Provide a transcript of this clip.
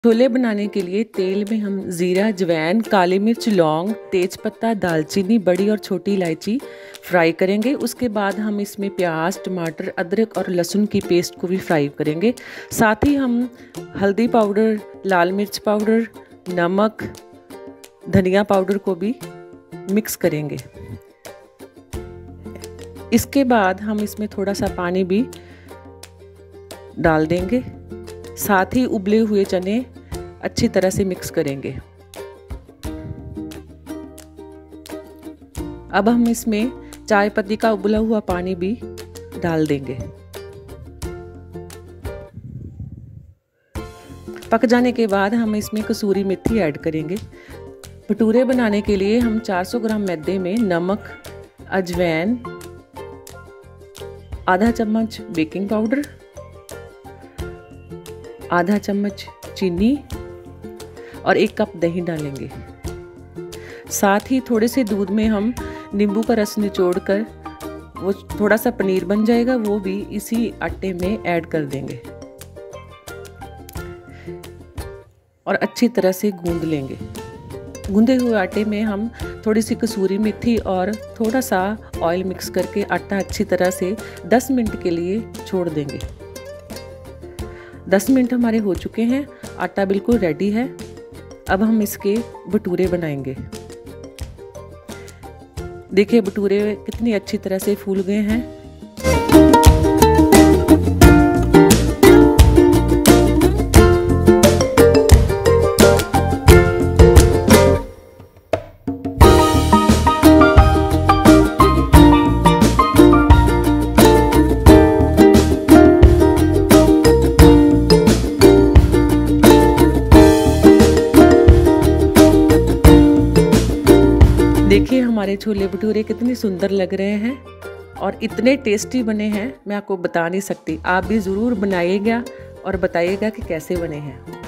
छोले बनाने के लिए तेल में हम ज़ीरा, अजवाइन, काली मिर्च, लौंग, तेज़पत्ता, दालचीनी, बड़ी और छोटी इलायची फ्राई करेंगे। उसके बाद हम इसमें प्याज, टमाटर, अदरक और लहसुन की पेस्ट को भी फ्राई करेंगे। साथ ही हम हल्दी पाउडर, लाल मिर्च पाउडर, नमक, धनिया पाउडर को भी मिक्स करेंगे। इसके बाद हम इसमें थोड़ा सा पानी भी डाल देंगे। साथ ही उबले हुए चने अच्छी तरह से मिक्स करेंगे। अब हम इसमें चाय पत्ती का उबला हुआ पानी भी डाल देंगे। पक जाने के बाद हम इसमें कसूरी मेथी ऐड करेंगे। भटूरे बनाने के लिए हम 400 ग्राम मैदे में नमक, अजवाइन, आधा चम्मच बेकिंग पाउडर, आधा चम्मच चीनी और 1 कप दही डालेंगे। साथ ही थोड़े से दूध में हम नींबू का रस निचोड़कर वो थोड़ा सा पनीर बन जाएगा, वो भी इसी आटे में ऐड कर देंगे और अच्छी तरह से गूंद लेंगे। गूंदे हुए आटे में हम थोड़ी सी कसूरी मेथी और थोड़ा सा ऑयल मिक्स करके आटा अच्छी तरह से 10 मिनट के लिए छोड़ देंगे। 10 मिनट हमारे हो चुके हैं, आटा बिल्कुल रेडी है। अब हम इसके भटूरे बनाएंगे। देखिए भटूरे कितनी अच्छी तरह से फूल गए हैं। देखिए हमारे छोले भटूरे कितने सुंदर लग रहे हैं और इतने टेस्टी बने हैं, मैं आपको बता नहीं सकती। आप भी ज़रूर बनाइएगा और बताइएगा कि कैसे बने हैं।